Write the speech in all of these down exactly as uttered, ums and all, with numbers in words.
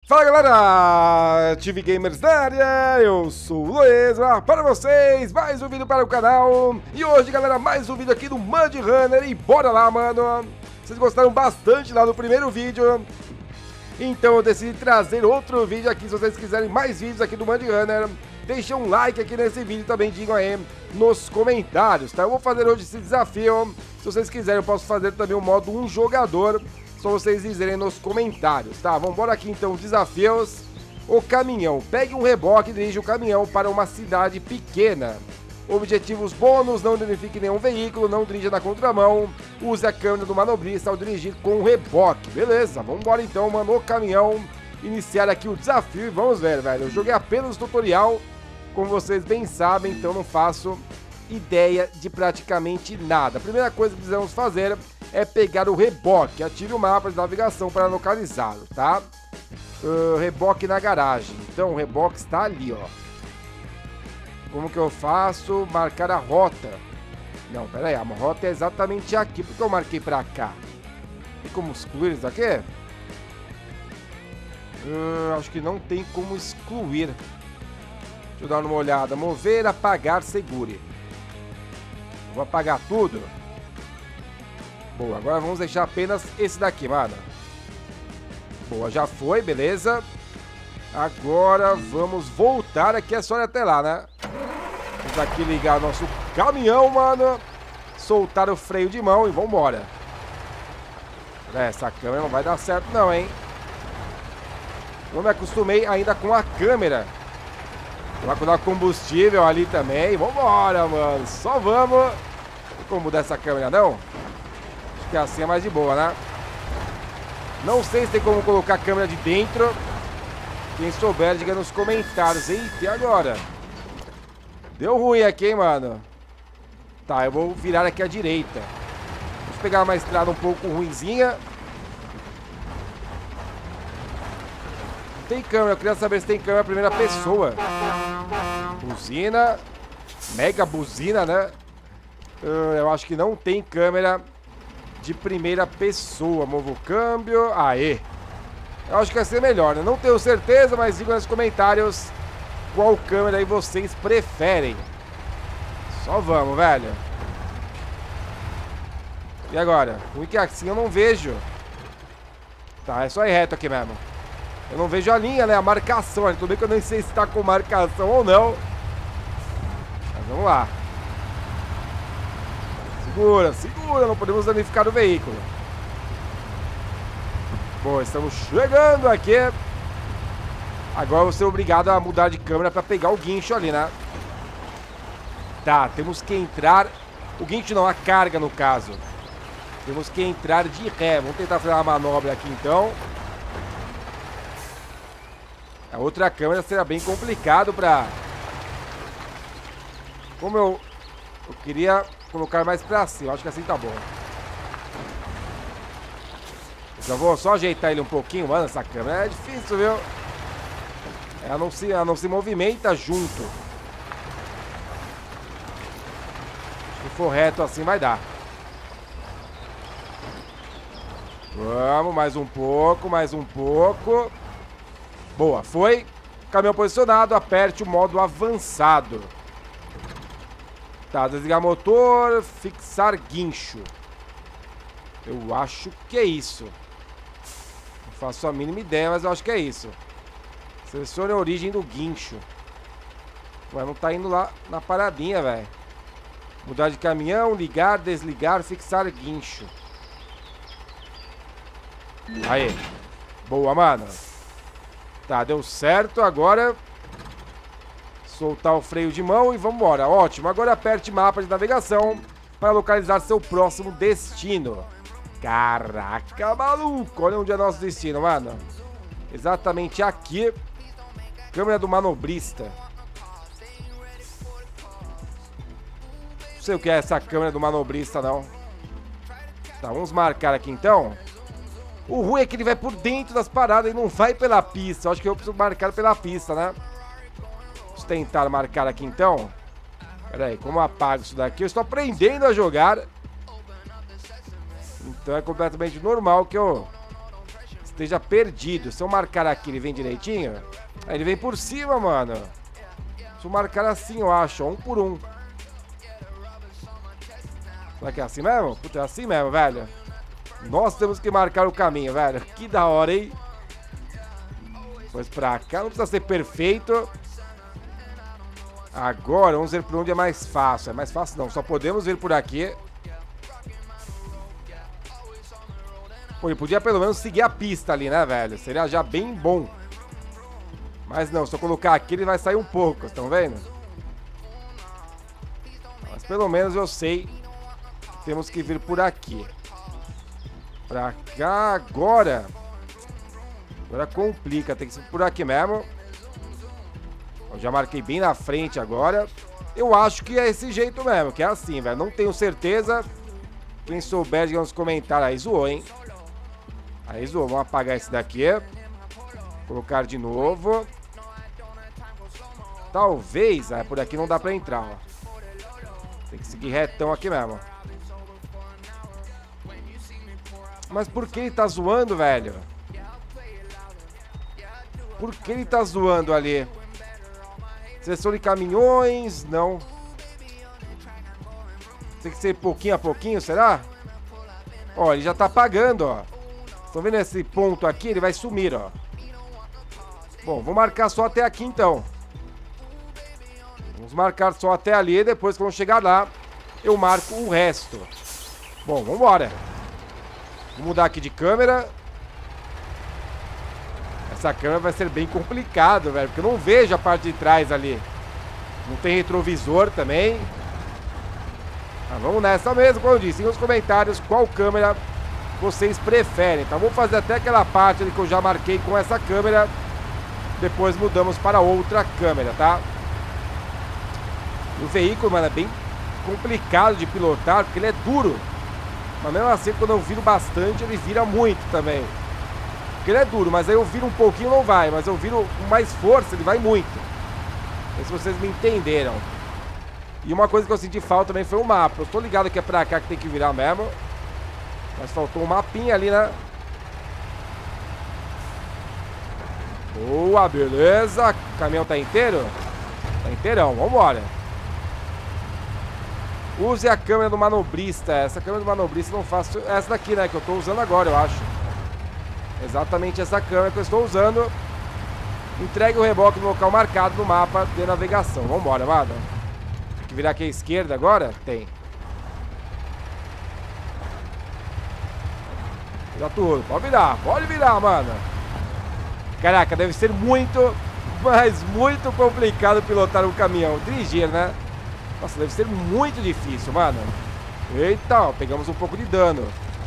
Fala galera, T V Gamers da área, eu sou o Lueza, para vocês, mais um vídeo para o canal. E hoje galera, mais um vídeo aqui do Mud Runner e bora lá mano. Vocês gostaram bastante lá no primeiro vídeo, então eu decidi trazer outro vídeo aqui. Se vocês quiserem mais vídeos aqui do Mud Runner, deixem um like aqui nesse vídeo, também digam aí nos comentários, tá? Eu vou fazer hoje esse desafio, se vocês quiserem eu posso fazer também o modo um jogador, só vocês dizerem nos comentários, tá? Vamos embora aqui então, desafios. O caminhão, pegue um reboque e dirija o caminhão para uma cidade pequena. Objetivos bônus, não danifique nenhum veículo, não dirija na contramão, use a câmera do manobrista ao dirigir com o reboque. Beleza, vamos embora então, mano, o caminhão, iniciar aqui o desafio e vamos ver, velho. Eu joguei apenas o tutorial, como vocês bem sabem, então não faço ideia de praticamente nada. A primeira coisa que precisamos fazer é pegar o reboque. Ative o mapa de navegação para localizá-lo, tá? Uh, reboque na garagem. Então o reboque está ali, ó. Como que eu faço? Marcar a rota. Não, pera aí, a rota é exatamente aqui. Por que eu marquei pra cá? Tem como excluir isso aqui? Uh, acho que não tem como excluir. Deixa eu dar uma olhada. Mover, apagar, segure. Vou apagar tudo. Boa, agora vamos deixar apenas esse daqui, mano. Boa, já foi, beleza. Agora vamos voltar aqui, é só ir até lá, né? Vamos aqui ligar o nosso caminhão, mano. Soltar o freio de mão e vambora. Essa câmera não vai dar certo não, hein? Não me acostumei ainda com a câmera. Vai dar combustível ali também. Vambora, mano. Só vamos. Não tem como mudar essa câmera, não? Que assim é mais de boa, né? Não sei se tem como colocar a câmera de dentro. Quem souber, diga nos comentários. Eita, e agora? Deu ruim aqui, hein, mano? Tá, eu vou virar aqui à direita. Vamos pegar uma estrada um pouco ruinzinha. Não tem câmera, eu queria saber se tem câmera primeira pessoa. Buzina. Mega buzina, né? Eu acho que não tem câmera de primeira pessoa. Movo o câmbio. Aê. Eu acho que vai ser melhor, né? Não tenho certeza, mas digam nos comentários qual câmera aí vocês preferem. Só vamos, velho. E agora? O que assim eu não vejo. Tá, é só ir reto aqui mesmo. Eu não vejo a linha, né? A marcação. Tudo bem que eu nem sei se tá com marcação ou não. Mas vamos lá. Segura, segura, não podemos danificar o veículo. Bom, estamos chegando aqui. Agora eu vou ser obrigado a mudar de câmera para pegar o guincho ali, né? Tá, temos que entrar. O guincho não, a carga no caso. Temos que entrar de ré. Vamos tentar fazer uma manobra aqui então. A outra câmera será bem complicado para... Como eu... Eu queria... colocar mais pra cima, acho que assim tá bom. Já vou só ajeitar ele um pouquinho, mano. Essa câmera é difícil, viu? Ela não se, ela não se movimenta junto. Se for reto assim vai dar. Vamos, mais um pouco, mais um pouco. Boa, foi. Caminhão posicionado, aperte o modo avançado. Tá, desligar motor, fixar guincho. Eu acho que é isso. Não faço a mínima ideia, mas eu acho que é isso. Selecione a origem do guincho. Ué, não tá indo lá na paradinha, velho. Mudar de caminhão, ligar, desligar, fixar guincho. Aí. Boa, mano. Tá, deu certo. Agora... soltar o freio de mão e vamos embora. Ótimo, agora aperte mapa de navegação para localizar seu próximo destino. Caraca, maluco. Olha onde é nosso destino, mano. Exatamente aqui. Câmera do manobrista. Não sei o que é essa câmera do manobrista, não. Tá, vamos marcar aqui então. O ruim é que ele vai por dentro das paradas e não vai pela pista. Eu acho que eu preciso marcar pela pista, né? Vamos tentar marcar aqui então. Pera aí, como eu apago isso daqui? Eu estou aprendendo a jogar. Então é completamente normal que eu esteja perdido. Se eu marcar aqui, ele vem direitinho? Aí ele vem por cima, mano. Se eu marcar assim, eu acho, ó, um por um. Será que é assim mesmo? Puta, é assim mesmo, velho. Nós temos que marcar o caminho, velho. Que da hora, hein? Pois pra cá, não precisa ser perfeito. Agora, vamos ver por onde é mais fácil. É mais fácil não, só podemos ver por aqui. Pô, ele podia pelo menos seguir a pista ali, né, velho? Seria já bem bom. Mas não, se eu colocar aqui, ele vai sair um pouco, estão vendo? Mas pelo menos eu sei que temos que vir por aqui. Pra cá, agora. Agora complica, tem que ser por aqui mesmo. Eu já marquei bem na frente agora. Eu acho que é esse jeito mesmo, que é assim, velho. Não tenho certeza. Quem souber, diga nos comentários. Aí zoou, hein? Aí zoou. Vamos apagar esse daqui. Colocar de novo. Talvez. Ah, por aqui não dá pra entrar, ó. Tem que seguir retão aqui mesmo. Mas por que ele tá zoando, velho? Por que ele tá zoando ali? Seleção de caminhões, não. Tem que ser pouquinho a pouquinho, será? Ó, ele já tá apagando, ó. Estão vendo esse ponto aqui? Ele vai sumir, ó. Bom, vou marcar só até aqui, então. Vamos marcar só até ali. Depois, quando chegar lá, eu marco o resto. Bom, vambora. Vou mudar aqui de câmera. Essa câmera vai ser bem complicado, velho, porque eu não vejo a parte de trás ali. Não tem retrovisor também. Mas vamos nessa mesmo, como eu disse. Nos comentários qual câmera vocês preferem. Então vamos fazer até aquela parte ali que eu já marquei com essa câmera. Depois mudamos para outra câmera, tá? O veículo, mano, é bem complicado de pilotar, porque ele é duro. Mas mesmo assim, quando eu viro bastante, ele vira muito também. Porque ele é duro, mas aí eu viro um pouquinho, não vai. Mas eu viro com mais força, ele vai muito. Não sei se vocês me entenderam. E uma coisa que eu senti falta também foi o mapa. Eu tô ligado que é pra cá que tem que virar mesmo. Mas faltou um mapinha ali, né? Boa, beleza. O caminhão tá inteiro? Tá inteirão, vambora. Use a câmera do manobrista. Essa câmera do manobrista não faço. Essa daqui, né? Que eu tô usando agora, eu acho. Exatamente essa câmera que eu estou usando. Entregue o reboque no local marcado no mapa de navegação. Vambora, mano. Tem que virar aqui à esquerda agora? Tem. Vira tudo. Pode virar. Pode virar, mano. Caraca, deve ser muito, mas muito complicado pilotar um caminhão. Dirigir, né? Nossa, deve ser muito difícil, mano. Eita, ó, pegamos um pouco de dano.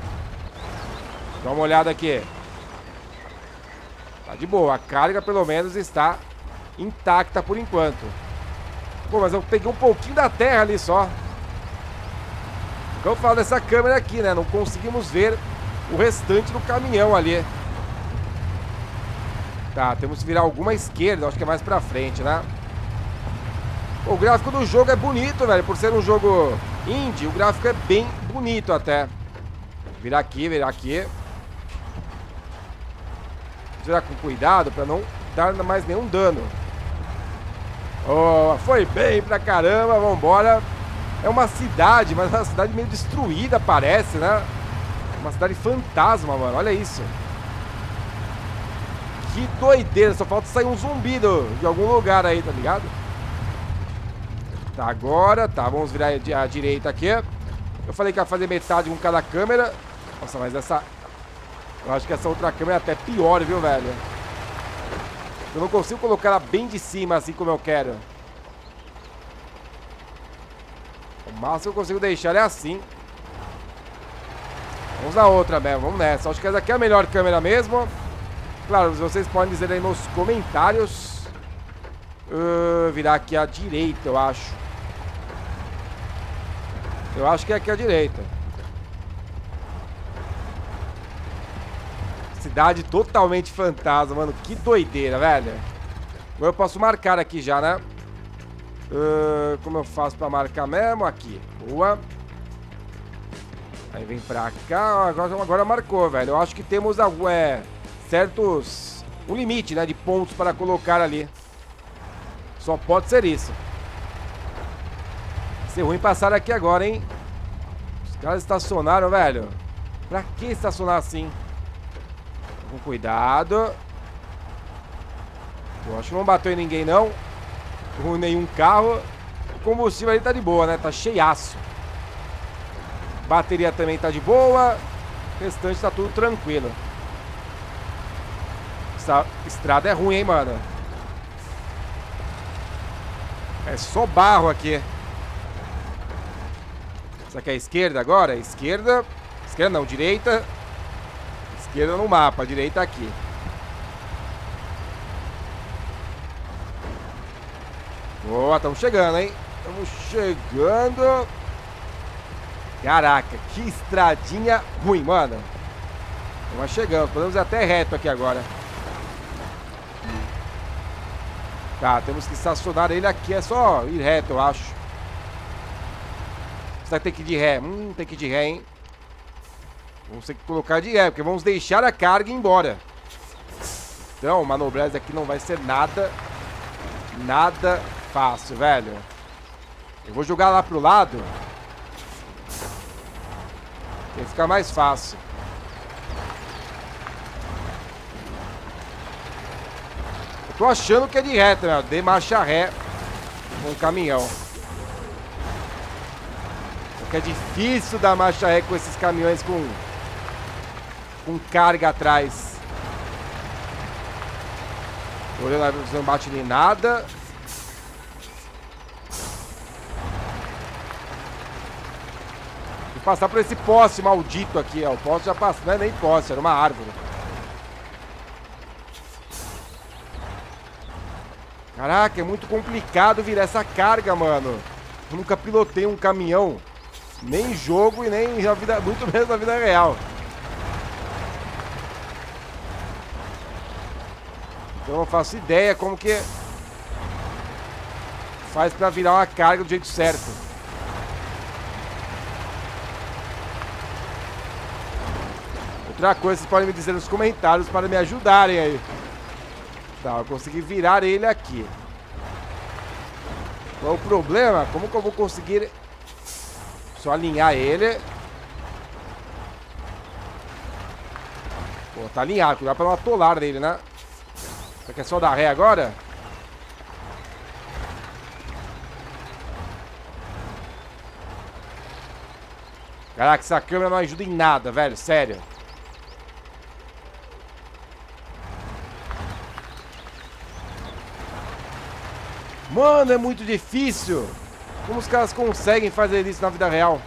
Dá uma olhada aqui. Tá de boa, a carga pelo menos está intacta por enquanto. Pô, mas eu peguei um pouquinho da terra ali só. Então eu falo dessa câmera aqui, né? Não conseguimos ver o restante do caminhão ali. Tá, temos que virar alguma esquerda, acho que é mais pra frente, né? Pô, o gráfico do jogo é bonito, velho. Por ser um jogo indie, o gráfico é bem bonito até. Virar aqui, virar aqui. Virar com cuidado pra não dar mais nenhum dano. Oh, foi bem pra caramba, vambora. É uma cidade, mas é uma cidade meio destruída, parece, né? Uma cidade fantasma, mano, olha isso. Que doideira, só falta sair um zumbi do, de algum lugar aí, tá ligado? Tá, agora, tá, vamos virar a direita aqui. Eu falei que ia fazer metade com cada câmera. Nossa, mas essa... Eu acho que essa outra câmera é até pior, viu, velho? Eu não consigo colocar ela bem de cima, assim como eu quero. O máximo que eu consigo deixar é assim. Vamos na outra mesmo, vamos nessa. Acho que essa aqui é a melhor câmera mesmo. Claro, vocês podem dizer aí nos comentários. uh, Virar aqui à direita, eu acho. Eu acho que é aqui à direita. Cidade totalmente fantasma, mano. Que doideira, velho. Agora eu posso marcar aqui já, né? uh, Como eu faço pra marcar mesmo? Aqui, boa. Aí vem pra cá. Agora, agora marcou, velho. Eu acho que temos algum... É... certos... um limite, né, de pontos para colocar ali. Só pode ser isso. Vai ser ruim passar aqui agora, hein? Os caras estacionaram, velho. Pra que estacionar assim? Com cuidado. Eu acho que não bateu em ninguém, não. Com nenhum carro. O combustível ali tá de boa, né? Tá cheiaço. Bateria também tá de boa. O restante tá tudo tranquilo. Essa estrada é ruim, hein, mano? É só barro aqui. Isso aqui é a esquerda agora? Esquerda. Esquerda não, direita. Esquerda no mapa, direita aqui. Boa, estamos chegando, hein? Estamos chegando. Caraca, que estradinha ruim, mano. Estamos chegando, podemos ir até reto aqui agora. Tá, temos que estacionar ele aqui, é só ir reto, eu acho. Você vai ter que ir de ré. Hum, tem que ir de ré, hein? Vamos ter que colocar de ré, porque vamos deixar a carga e ir embora. Então, manobrar aqui não vai ser nada, nada fácil, velho. Eu vou jogar lá pro lado. Vai ficar mais fácil. Eu tô achando que é de reta, né? De marcha ré com o caminhão. Porque é difícil dar marcha ré com esses caminhões com, com carga atrás. Tô olhando, não bate nem nada. Vou passar por esse poste maldito aqui, ó. O poste já passou, não é nem poste, era uma árvore. Caraca, é muito complicado virar essa carga, mano. Eu nunca pilotei um caminhão. Nem em jogo e nem na vida, muito menos na vida real. Então eu não faço ideia como que faz pra virar uma carga do jeito certo. Outra coisa, vocês podem me dizer nos comentários para me ajudarem aí. Tá, eu consegui virar ele aqui. Qual é o problema? Como que eu vou conseguir só alinhar ele? Pô, tá alinhado. Cuidado pra não atolar nele, né? Você quer só dar ré agora? Caraca, essa câmera não ajuda em nada, velho. Sério. Mano, é muito difícil. Como os caras conseguem fazer isso na vida real?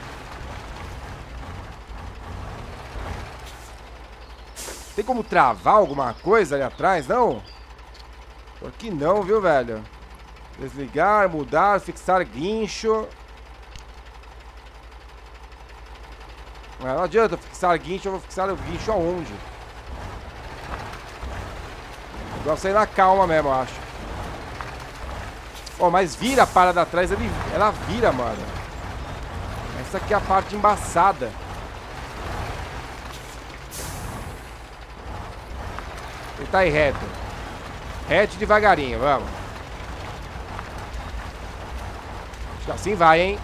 Tem como travar alguma coisa ali atrás, não? Aqui não, viu, velho? Desligar, mudar, fixar guincho. Não adianta fixar guincho, eu vou fixar o guincho aonde? Vou sair na calma mesmo, eu acho. Ó, oh, mas vira a parada atrás, ele, ela vira, mano. Essa aqui é a parte embaçada. Ele tá aí reto. Reto devagarinho, vamos. Acho que assim vai, hein?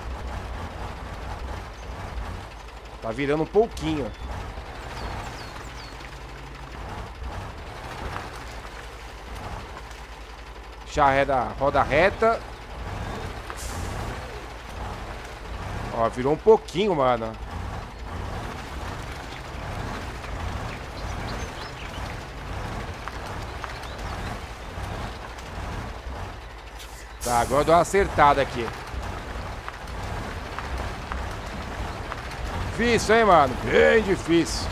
Tá virando um pouquinho. Deixar a reda, roda reta. Ó, virou um pouquinho, mano. Tá, agora eu dou uma acertada aqui. Difícil, hein, mano? Bem difícil.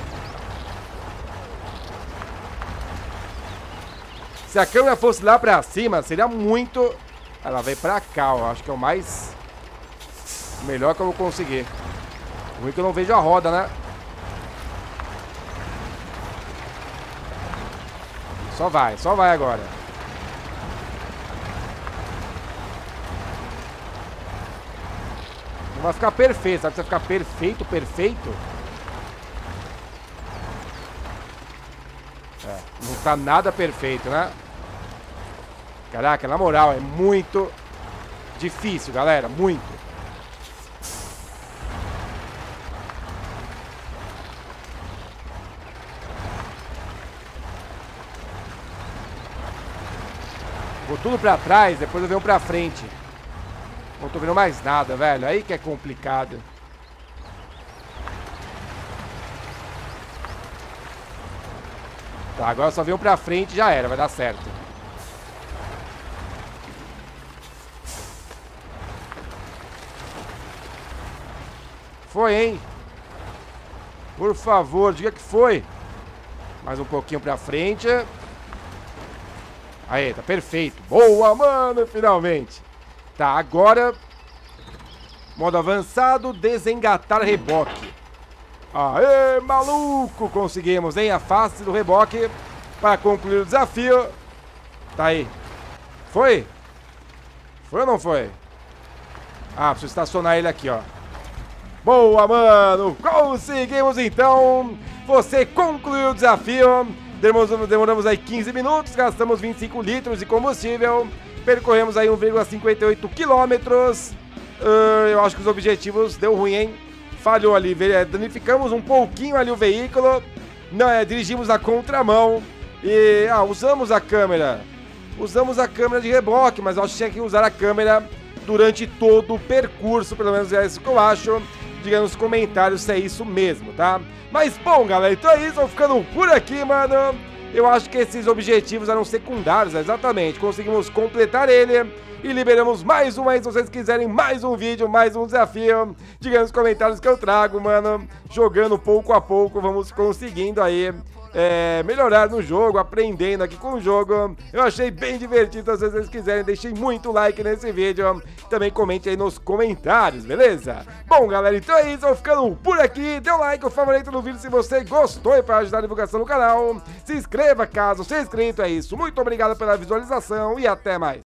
Se a câmera fosse lá pra cima, seria muito... Ela veio pra cá, ó. Acho que é o mais... melhor que eu vou conseguir. O ruim é que eu não vejo a roda, né? Só vai, só vai agora. Não vai ficar perfeito, sabe? Vai ficar perfeito, perfeito. Não tá nada perfeito, né? Caraca, na moral, é muito difícil, galera, muito. Vou tudo pra trás, depois eu venho pra frente. Não tô vendo mais nada, velho. Aí que é complicado. Tá, agora eu só venho pra frente e já era, vai dar certo. Foi, hein? Por favor, diga que foi. Mais um pouquinho pra frente. Aí, tá perfeito. Boa, mano, finalmente. Tá, agora... Modo avançado, desengatar reboque. Aê, maluco! Conseguimos, hein? Afaste do reboque para concluir o desafio. Tá aí. Foi? Foi ou não foi? Ah, preciso estacionar ele aqui, ó. Boa, mano! Conseguimos, então! Você concluiu o desafio. Demoramos, demoramos aí quinze minutos, gastamos vinte e cinco litros de combustível. Percorremos aí um vírgula cinquenta e oito quilômetros. Uh, eu acho que os objetivos deu ruim, hein? Falhou ali, danificamos um pouquinho ali o veículo. Não, é, dirigimos na contramão. E, ah, usamos a câmera. Usamos a câmera de reboque, mas eu acho que tinha que usar a câmera durante todo o percurso. Pelo menos é isso que eu acho. Diga nos comentários se é isso mesmo, tá? Mas, bom, galera, então é isso. Vou ficando por aqui, mano. Eu acho que esses objetivos eram secundários, exatamente. Conseguimos completar ele e liberamos mais um aí. Se vocês quiserem mais um vídeo, mais um desafio, diga nos comentários que eu trago, mano. Jogando pouco a pouco, vamos conseguindo aí é, melhorar no jogo, aprendendo aqui com o jogo. Eu achei bem divertido. Então, se vocês quiserem, deixem muito like nesse vídeo. Também comente aí nos comentários, beleza? Bom, galera, então é isso. Eu vou ficando por aqui. Dê um like, o favorito no vídeo se você gostou e para ajudar a divulgação do canal. Se inscreva caso seja inscrito. É isso. Muito obrigado pela visualização e até mais.